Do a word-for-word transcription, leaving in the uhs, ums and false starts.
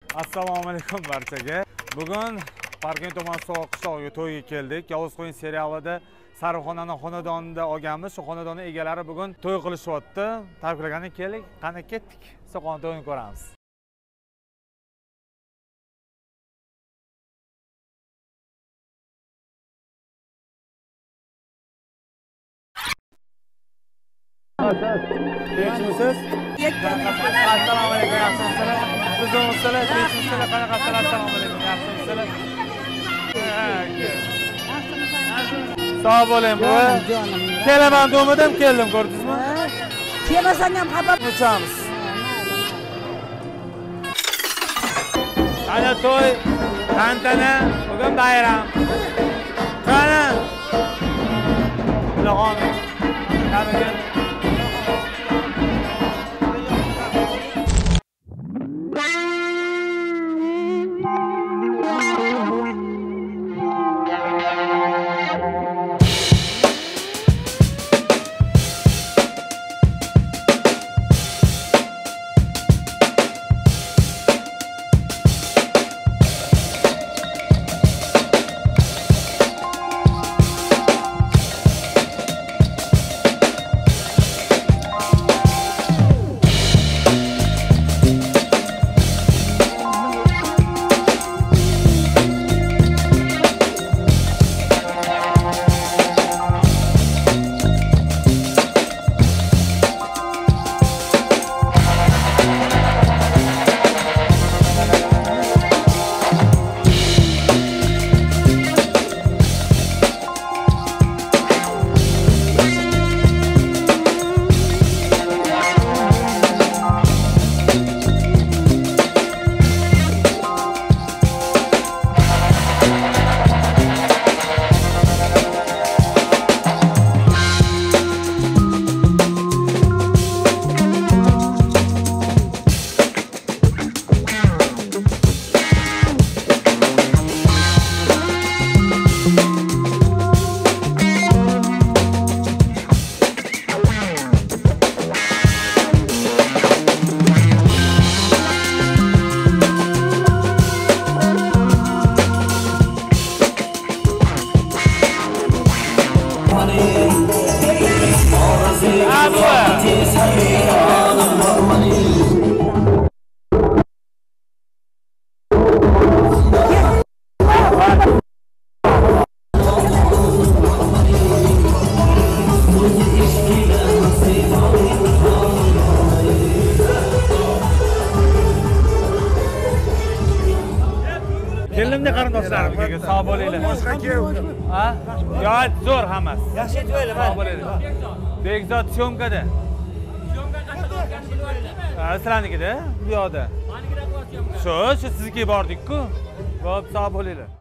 Assalomu alaykum barchaga. Bugun Parkent tuman So'g'oq qishlog'iga to'yga keldik. Yovuz qo'yin serialida Sarixonani xonadonida olganmiz. Shu xonadonning egalari bugun to'y qilishyapti. Tabriklagani keling, qani ketdik. So'g'on to'yini ko'ramiz. Tinchmisiz? Assalomu alaykum, yaxshimisizlar? Sizlar, tinchmisizlar? Qanaqasizlar? Assalomu alaykum, yaxshimisizlar? Sog' bo'ling, buva. Kelaman demadim, keldim, ko'rdingizmi? Kelmasang ham xabar Uchamiz. Ana to'y, tantana, bugun bayram. Qani? Ilhom. Qani kel. Keldimda qarindoshlarim, sog' bo'linglar. Boshqa kel. Ha? Yo, zo'r hammasi. yaxshi to'ylar. Sog' bo'linglar. Bekzod syomkada. Syomka qachon o'tkazildi? Ha, sizlarnikida, bu yoqda. Meniki qilyapman. Shu, shu sizniki bordik-ku. Xo'p, sog' bo'linglar.